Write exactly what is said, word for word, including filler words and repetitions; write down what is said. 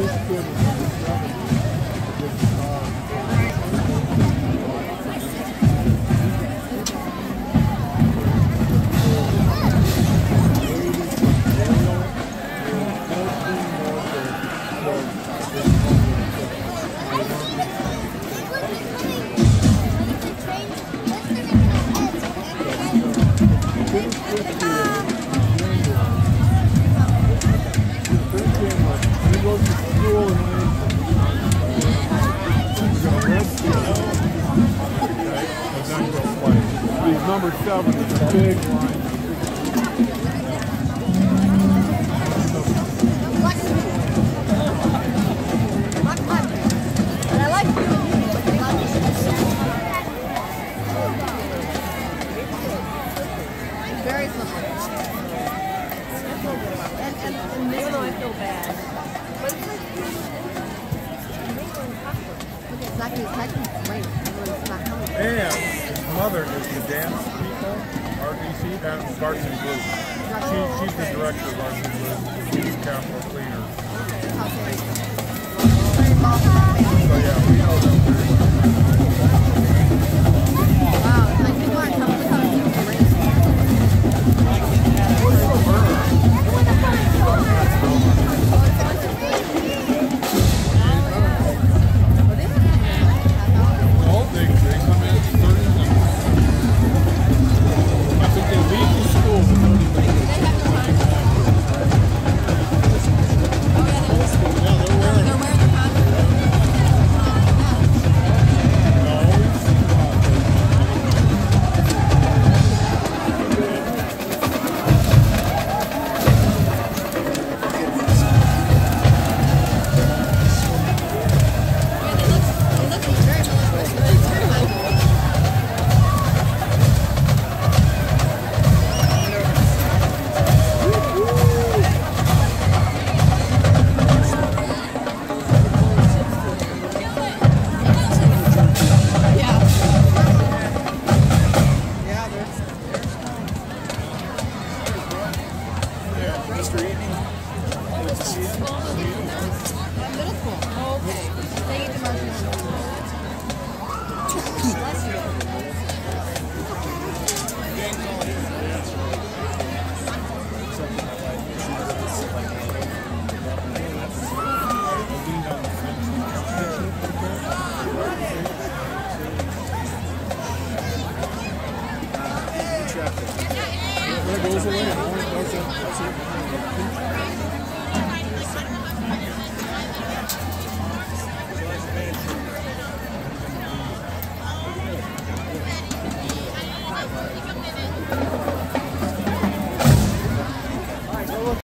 Number seven is a big line. Very simple. And, and, and this one I feel bad. But it's like, look at Zachary, Zachary's great. And his mother is the dance people, R D C, and Varsity Group. She, she's the director of Varsity Group. She's the capital cleaner. So yeah, we know them very well. Wow, it's like people aren't coming to come to the race. No, they, they come in thirty minutes. I think they leave the school with thirty minutes. Yeah, they're wearing They're wearing the Mister Eaton, good to see you.